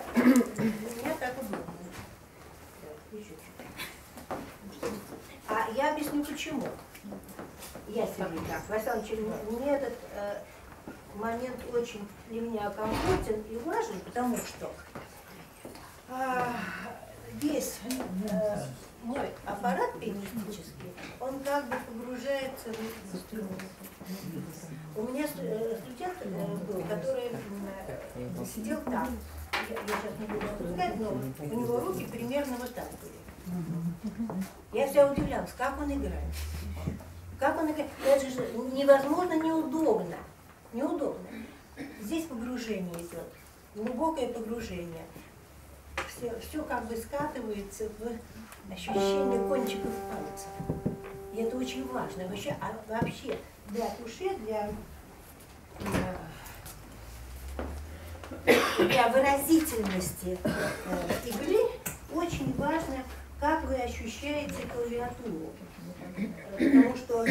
Мне так удобно. А я объясню почему. Я себе так. Василий Ильич, мне этот момент очень для меня комфортен и важен, потому что весь мой аппарат пианистический, он как бы погружается в инструмент. У меня студент был, который сидел так. Я сейчас не буду опускать, но у него руки примерно вот так были. Я всегда удивлялась, как он играет. Как он играет? Это же невозможно, неудобно. Неудобно. Здесь погружение идет, глубокое погружение. Все как бы скатывается в ощущение кончиков пальцев. И это очень важно. Вообще для души, для выразительности игры очень важно, как вы ощущаете клавиатуру. Потому что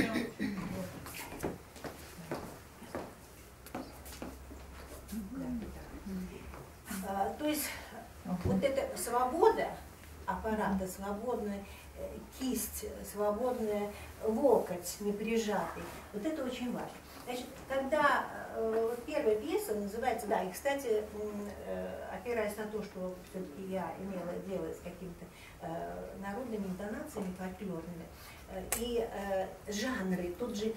то есть вот эта свобода аппарата, свободная кисть, свободная локоть, не прижатый, вот это очень важно. Значит, когда первая пьеса называется, да, и, кстати, опираясь на то, что все-таки я имела дело с какими-то народными интонациями фольклорными, и жанры, тут же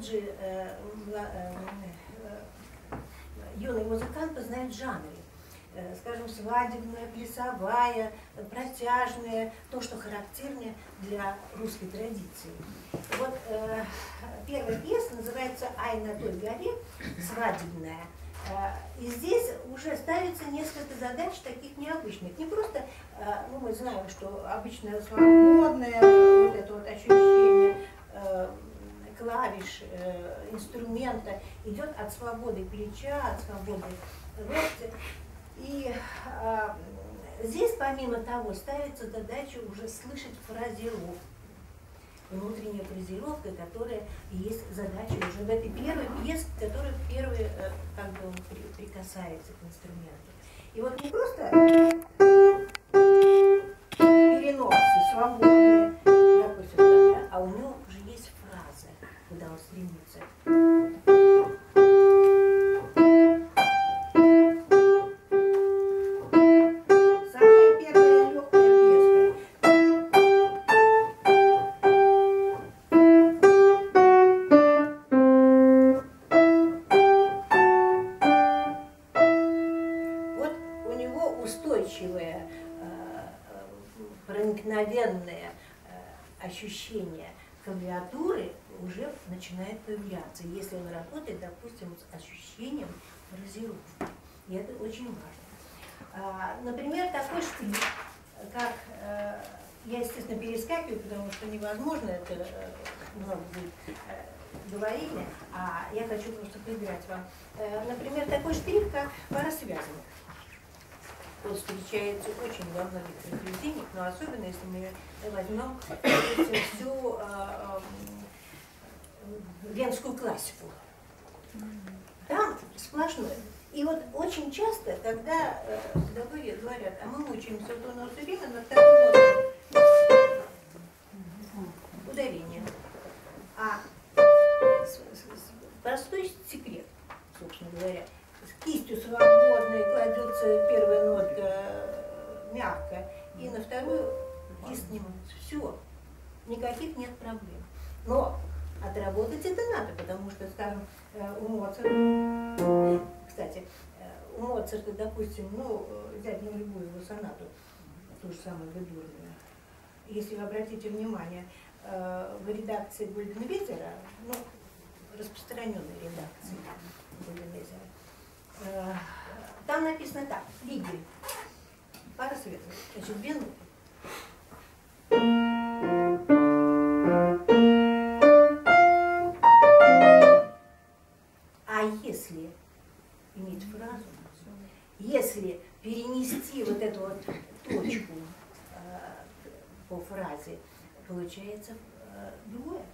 юный музыкант познает жанры. Скажем, свадебная, плясовая, протяжная, то, что характерно для русской традиции. Вот первая пьеса называется «Ай на той горе», свадебная. И здесь уже ставится несколько задач таких необычных. Не просто, ну, мы знаем, что обычно свободное вот это вот ощущение клавиш, инструмента идет от свободы плеча, от свободы локтя. И здесь, помимо того, ставится задача уже слышать фразировку, внутренняя фразировка, которая есть задача уже в этой первой пьесе, которая первой как бы прикасается к инструменту. И вот не просто переносы свободные, допустим, да, а у него уже есть фраза, куда он стремится. Проникновенное ощущение клавиатуры уже начинает появляться, если он работает, допустим, с ощущением фразировки. И это очень важно. Например, такой штрих, как я, естественно, перескакиваю, потому что невозможно, это много будет говорения, а я хочу просто поиграть вам. Например, такой штрих, как пара связанных. Он встречается очень во многих произведениях, но особенно если мы возьмем всю венскую классику. Там сплошное. И вот очень часто, когда педагоги говорят, а мы учимся то на все время на второй ноте ударение. А простой секрет, собственно говоря. С кистью свободной кладется первая нотка мягко, и на вторую кисть снимается. Все, никаких нет проблем. Но отработать это надо, потому что, скажем, у Моцарта, кстати, у Моцарта, допустим, ну, взять на любую его сонату, ту же самую Видурную, если вы обратите внимание, в редакции Гольденвезера, ну, распространенной редакции Гольденвезера, там написано так, Лигель, пара светлых, значит, две ноты. А если иметь фразу, если перенести вот эту вот точку по фразе, получается другое.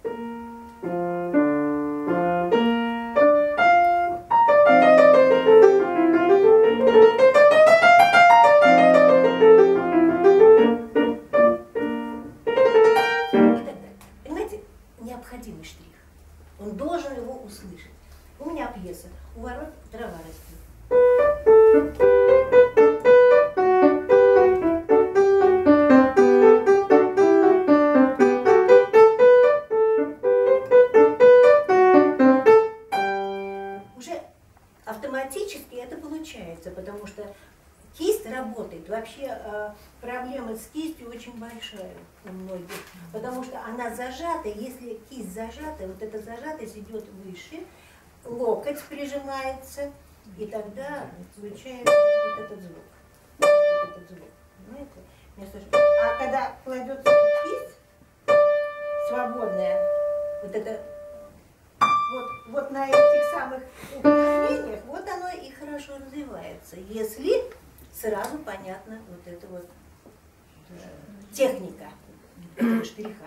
кисть работает. Вообще проблема с кистью очень большая у многих, потому что она зажата. Если кисть зажата, вот эта зажатость идет выше, локоть прижимается, и тогда случается вот этот звук. Вот этот звук. Понимаете? А когда кладется кисть свободная, вот это вот на этих самых упражнениях, вот оно и хорошо развивается, если сразу понятна вот эта вот техника этого штриха.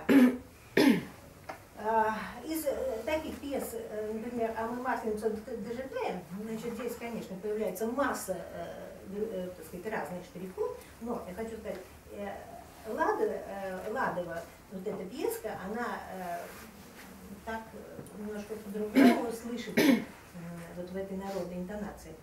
Из таких пьес, например, «А мы масленицу дожидаем», значит, здесь, конечно, появляется масса, так сказать, разных штрихов, но я хочу сказать, Ладова, вот эта пьеска, она так немножко по-другому слышит вот в этой народной интонации.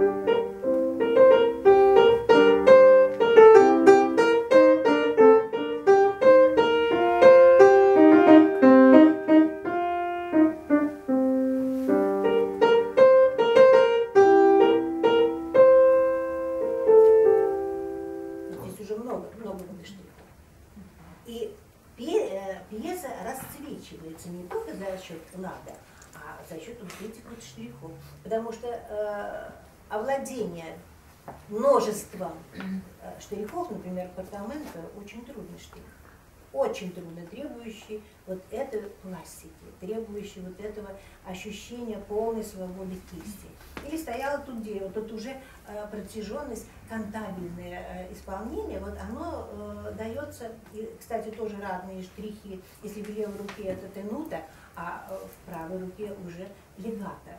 Здесь уже много штрихов. И пьеса расцвечивается не только за счет лада, а за счет вот этих вот штрихов. Потому что овладение множеством штрихов, например, портаменто, очень трудный штрих. Очень трудно, требующий вот этой пластики, требующий вот этого ощущения полной свободы кисти. Или стояло тут дерево, тут уже протяженность, кантабельное исполнение, вот оно дается, и, кстати, тоже разные штрихи, если в левой руке это тенута, а в правой руке уже легато.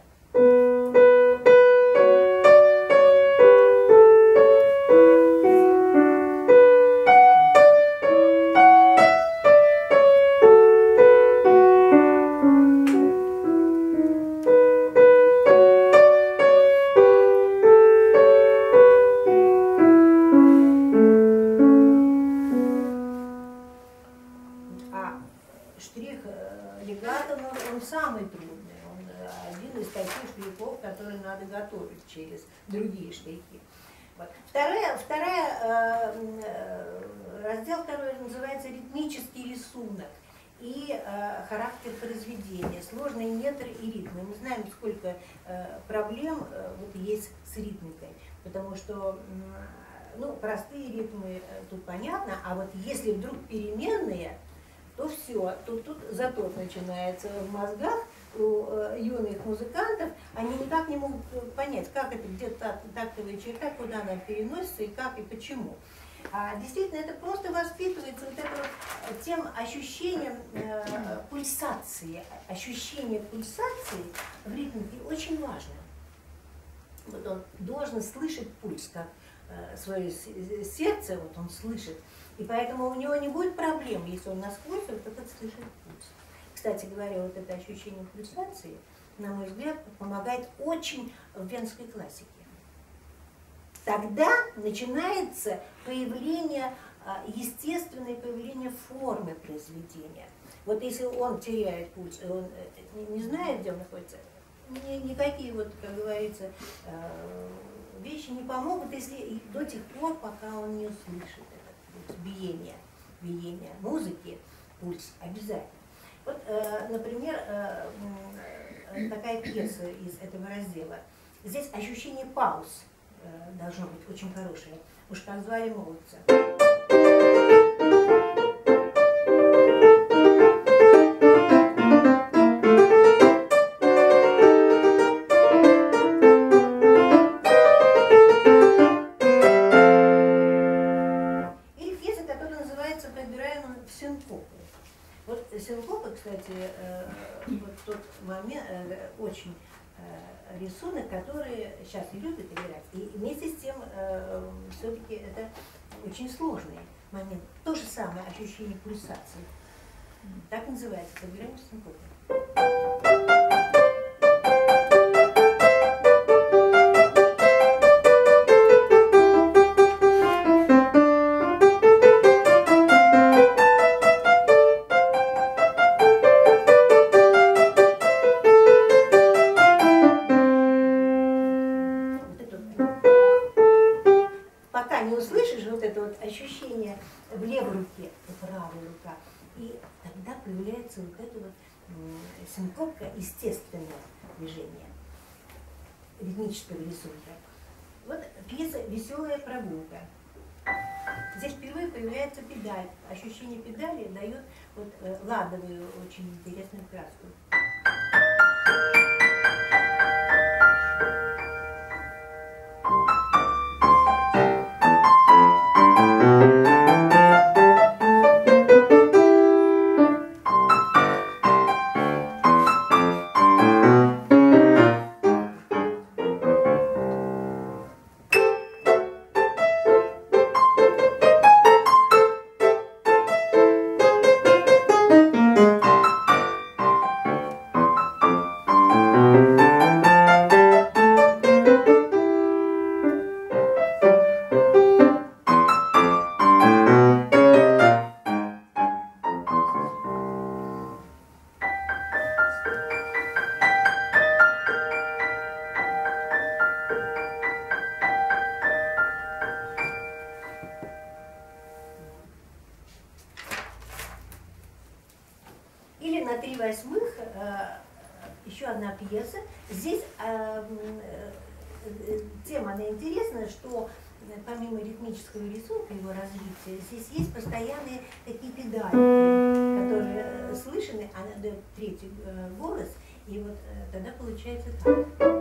Штрих легато, он самый трудный, он один из таких штрихов, которые надо готовить через другие штрихи. Вот. Раздел второй называется «Ритмический рисунок» и характер произведения, сложные метры и ритмы. Мы знаем, сколько проблем вот есть с ритмикой, потому что простые ритмы тут понятно, а вот если вдруг переменные, то все, тут затор начинается в мозгах у юных музыкантов, они никак не могут понять, как это, где тактовая черта, куда она переносится и как и почему. Действительно, это просто воспитывается вот это вот тем ощущением пульсации. Ощущение пульсации в ритмике очень важно. Вот он должен слышать пульс, как свое сердце, вот он слышит. И поэтому у него не будет проблем, если он насквозь вот этот слышит пульс. Кстати говоря, вот это ощущение пульсации, на мой взгляд, помогает очень в венской классике. Тогда начинается появление, естественное появление формы произведения. Вот если он теряет пульс, и он не знает, где он находится, никакие, вот, как говорится, вещи не помогут, если до тех пор, пока он не услышит это пульс, биение музыки, пульс обязательно. Вот, например, такая пьеса из этого раздела. Здесь ощущение пауз должно быть очень хорошее. Уж как звали молодца. Или пьеса, которая называется «Пробираем в синкопы». Вот синкопы, кстати, вот тот момент, очень рисунок, который сейчас и любят играть. И вместе с тем, все-таки это очень сложный момент. То же самое ощущение пульсации. Так называется «Пробираем в синкопы». пока не услышишь вот это вот ощущение в левой руке, в правой руке, и тогда появляется вот это вот синкопка естественного движения, ритмического рисунка. Вот пьеса «Веселая прогулка». Здесь впервые появляется педаль. Ощущение педали дает вот ладовую очень интересную краску. Или на 3/8 еще одна пьеса. Здесь тема она интересная, что помимо ритмического рисунка, его развития, здесь есть постоянные такие педали, которые слышны, она дает третий голос, и вот тогда получается так.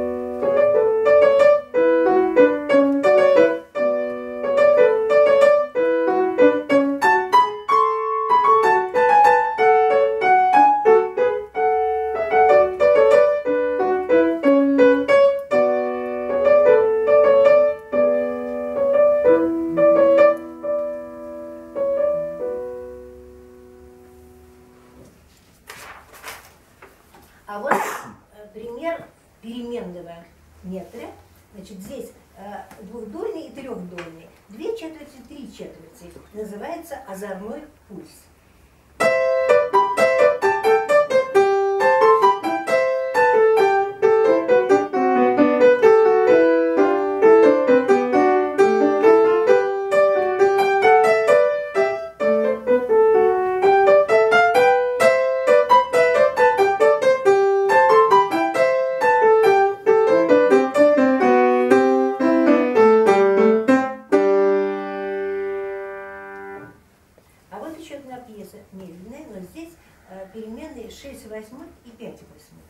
А вот пример переменного метра. Значит, здесь двухдольный и трехдольный. 2/4, 3/4. Называется озорной пульс. Еще одна пьеса медленная, но здесь переменные 6/8 и 5/8.